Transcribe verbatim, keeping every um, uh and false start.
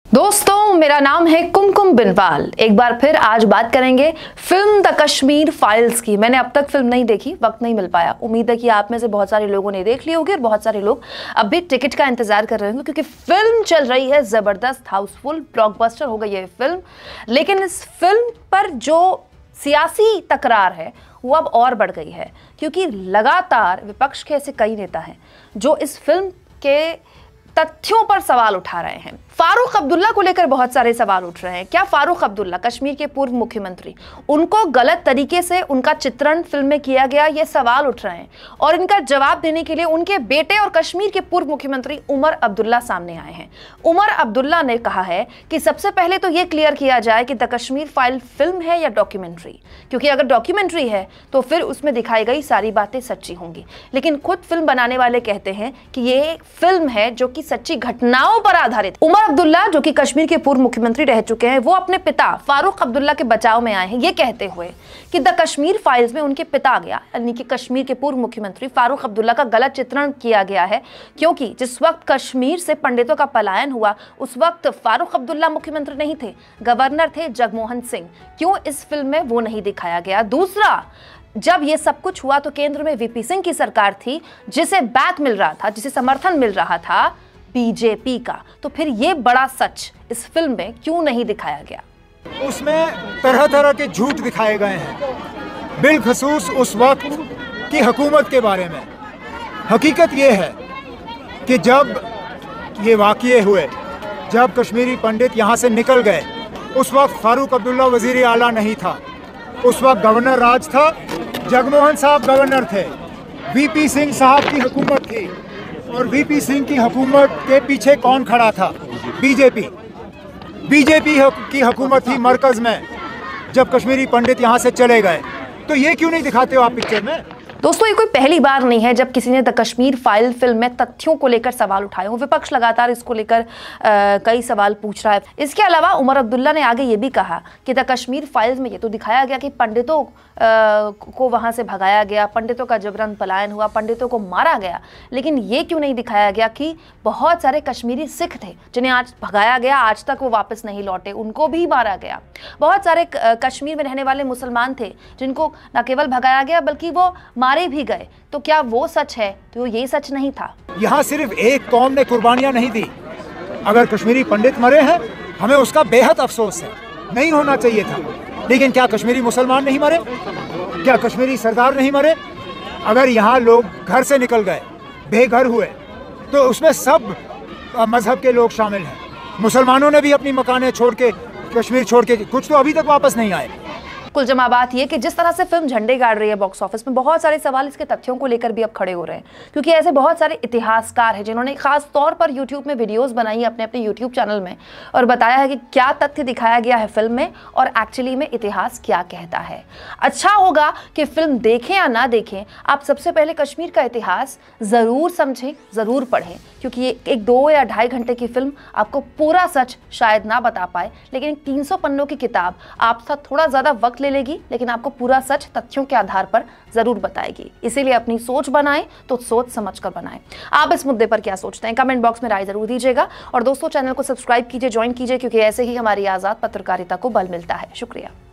दोस्तों, मेरा नाम है कुमकुम बिनवाल। एक बार फिर आज बात करेंगे फिल्म द कश्मीर फाइल्स की। मैंने अब तक फिल्म नहीं देखी, वक्त नहीं मिल पाया। उम्मीद है कि आप में से बहुत सारे लोगों ने देख ली होगी और बहुत सारे लोग अब भी टिकट का इंतजार कर रहे होंगे, क्योंकि फिल्म चल रही है जबरदस्त, हाउसफुल, ब्लॉकबस्टर हो गई है फिल्म। लेकिन इस फिल्म पर जो सियासी तकरार है वो अब और बढ़ गई है, क्योंकि लगातार विपक्ष के ऐसे कई नेता हैं जो इस फिल्म के तथ्यों पर सवाल उठा रहे हैं। फारूक अब्दुल्ला को लेकर बहुत सारे सवाल उठ रहे हैं। क्या फारूक अब्दुल्ला, कश्मीर के पूर्व मुख्यमंत्री, उनको गलत तरीके से उनका चित्रण फिल्म में किया गया, ये सवाल उठ रहे हैं। और इनका जवाब देने के लिए उनके बेटे और कश्मीर के पूर्व मुख्यमंत्री उमर अब्दुल्ला सामने आए हैं। उमर अब्दुल्ला ने कहा है कि सबसे पहले तो ये क्लियर किया जाए कि द कश्मीर फाइल फिल्म है या डॉक्यूमेंट्री, क्योंकि अगर डॉक्यूमेंट्री है तो फिर उसमें दिखाई गई सारी बातें सच्ची होंगी। लेकिन खुद फिल्म बनाने वाले कहते हैं कि ये फिल्म है जो कि सच्ची घटनाओं पर आधारित। उमर अब्दुल्ला, जो कि कश्मीर के पूर्व मुख्यमंत्री रह चुके हैं, वो अपने पिता फारूक अब्दुल्ला के बचाव में आए हैं, ये कहते हुए कि द कश्मीर फाइल्स में उनके पिता गया, यानी कि कश्मीर के पूर्व मुख्यमंत्री फारूक अब्दुल्ला का गलत चित्रण किया गया है। क्योंकि जिस वक्त कश्मीर से पंडितों का पलायन हुआ उस वक्त फारूक अब्दुल्ला मुख्यमंत्री नहीं थे, गवर्नर थे जगमोहन सिंह। क्यों इस फिल्म में वो नहीं दिखाया गया? दूसरा, जब ये सब कुछ हुआ तो केंद्र में वीपी सिंह की सरकार थी, जिसे बैक मिल रहा था, जिसे समर्थन मिल रहा था बीजेपी का। तो फिर ये बड़ा सच इस फिल्म में क्यों नहीं दिखाया गया? उसमें तरह तरह के झूठ दिखाए गए हैं, बिलखसूस उस वक्त की हुकूमत के बारे में। हकीकत ये है कि जब ये वाक़ये हुए, जब कश्मीरी पंडित यहाँ से निकल गए, उस वक्त फारूक अब्दुल्ला वज़ीर आला नहीं था, उस वक्त गवर्नर राज था, जगमोहन साहब गवर्नर थे, वीपी सिंह साहब की हुकूमत थी। और वीपी सिंह की हुकूमत के पीछे कौन खड़ा था? बीजेपी। बीजेपी की हुकूमत थी मरकज़ में जब कश्मीरी पंडित यहाँ से चले गए। तो ये क्यों नहीं दिखाते हो आप पिक्चर में? दोस्तों, ये कोई पहली बार नहीं है जब किसी ने द कश्मीर फाइल फिल्म में तथ्यों को लेकर सवाल उठाए हों। विपक्ष लगातार इसको लेकर कई सवाल पूछ रहा है। इसके अलावा उमर अब्दुल्ला ने आगे ये भी कहा कि द कश्मीर फाइल्स में ये तो दिखाया गया कि पंडितों आ, को वहाँ से भगाया गया, पंडितों का जबरन पलायन हुआ, पंडितों को मारा गया। लेकिन ये क्यों नहीं दिखाया गया कि बहुत सारे कश्मीरी सिख थे जिन्हें आज भगाया गया, आज तक वो वापस नहीं लौटे, उनको भी मारा गया। बहुत सारे कश्मीर में रहने वाले मुसलमान थे जिनको न केवल भगाया गया बल्कि वो मारे भी गए। तो क्या वो सच है? तो ये सच नहीं था। यहाँ सिर्फ एक कौम ने कुर्बानियां नहीं दी। अगर कश्मीरी पंडित मरे हैं, हमें उसका बेहद अफसोस है, नहीं होना चाहिए था। लेकिन क्या कश्मीरी मुसलमान नहीं मरे? क्या कश्मीरी सरदार नहीं मरे? अगर यहाँ लोग घर से निकल गए, बेघर हुए, तो उसमें सब मजहब के लोग शामिल हैं। मुसलमानों ने भी अपनी मकानें छोड़ के, कश्मीर छोड़ के, कुछ तो अभी तक वापस नहीं आए। कुल जमा बात यह कि जिस तरह से फिल्म झंडे गाड़ रही है बॉक्स ऑफिस में, बहुत सारे सवाल इसके तथ्यों को लेकर भी अब खड़े हो रहे हैं। क्योंकि ऐसे बहुत सारे इतिहासकार हैं जिन्होंने खास तौर पर यूट्यूब में वीडियोस बनाई अपने अपने यूट्यूब चैनल में और बताया है कि क्या तथ्य दिखाया गया है फिल्म में और एक्चुअली में इतिहास क्या कहता है। अच्छा होगा कि फिल्म देखें या ना देखें, आप सबसे पहले कश्मीर का इतिहास ज़रूर समझें, ज़रूर पढ़ें, क्योंकि ये एक दो या ढाई घंटे की फिल्म आपको पूरा सच शायद ना बता पाए, लेकिन एक तीन सौ पन्नों की किताब आप साथ थोड़ा ज़्यादा वक्त ले लेगी, लेकिन आपको पूरा सच तथ्यों के आधार पर जरूर बताएगी। इसीलिए अपनी सोच बनाएं तो सोच समझकर बनाएं। आप इस मुद्दे पर क्या सोचते हैं? कमेंट बॉक्स में राय जरूर दीजिएगा। और दोस्तों, चैनल को सब्सक्राइब कीजिए, ज्वाइन कीजिए, क्योंकि ऐसे ही हमारी आज़ाद पत्रकारिता को बल मिलता है। शुक्रिया।